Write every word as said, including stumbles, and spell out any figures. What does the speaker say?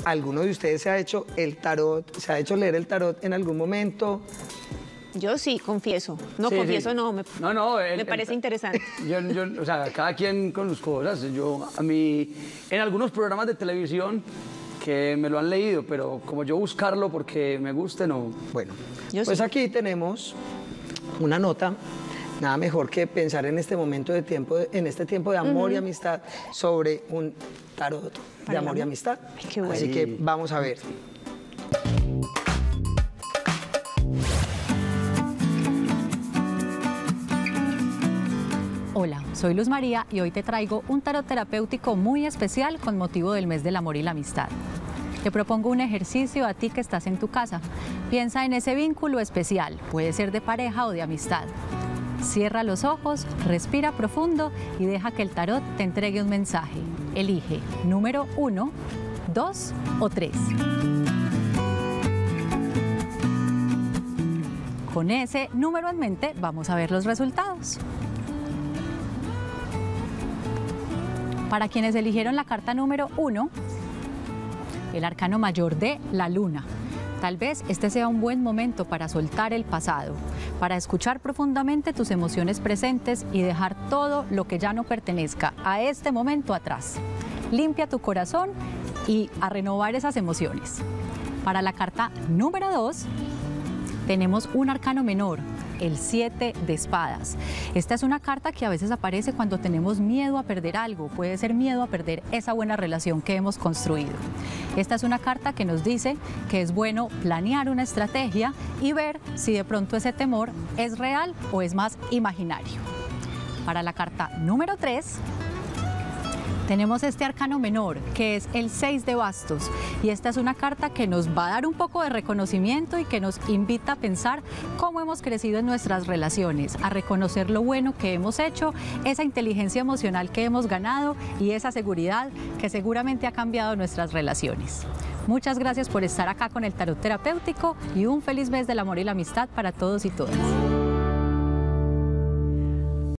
¿alguno de ustedes se ha hecho el tarot, se ha hecho leer el tarot en algún momento? Yo sí, confieso. No, Sí, confieso sí. no, me, No, no, el- me parece el- interesante. Yo, yo, o sea, cada quien con sus cosas. Yo, a mí, en algunos programas de televisión que me lo han leído, pero como yo buscarlo porque me guste, no. Bueno, Yo pues sí. aquí tenemos una nota. Nada mejor que pensar en este momento de tiempo, en este tiempo de amor y amistad, sobre un tarot de Para el amor y amor. amistad. Ay, qué bueno. Así que vamos a ver. Hola, soy Luz María y hoy te traigo un tarot terapéutico muy especial con motivo del mes del amor y la amistad. Te propongo un ejercicio a ti que estás en tu casa. Piensa en ese vínculo especial, puede ser de pareja o de amistad. Cierra los ojos, respira profundo y deja que el tarot te entregue un mensaje. Elige número uno, dos o tres. Con ese número en mente, vamos a ver los resultados. Para quienes eligieron la carta número uno, el arcano mayor de la luna. Tal vez este sea un buen momento para soltar el pasado, para escuchar profundamente tus emociones presentes y dejar todo lo que ya no pertenezca a este momento atrás. Limpia tu corazón y a renovar esas emociones. Para la carta número dos, tenemos un arcano menor, el siete de espadas. Esta es una carta que a veces aparece cuando tenemos miedo a perder algo, puede ser miedo a perder esa buena relación que hemos construido. Esta es una carta que nos dice que es bueno planear una estrategia y ver si de pronto ese temor es real o es más imaginario. Para la carta número tres, tenemos este arcano menor, que es el seis de bastos, y esta es una carta que nos va a dar un poco de reconocimiento y que nos invita a pensar cómo hemos crecido en nuestras relaciones, a reconocer lo bueno que hemos hecho, esa inteligencia emocional que hemos ganado y esa seguridad que seguramente ha cambiado nuestras relaciones. Muchas gracias por estar acá con el tarot terapéutico y un feliz mes del amor y la amistad para todos y todas.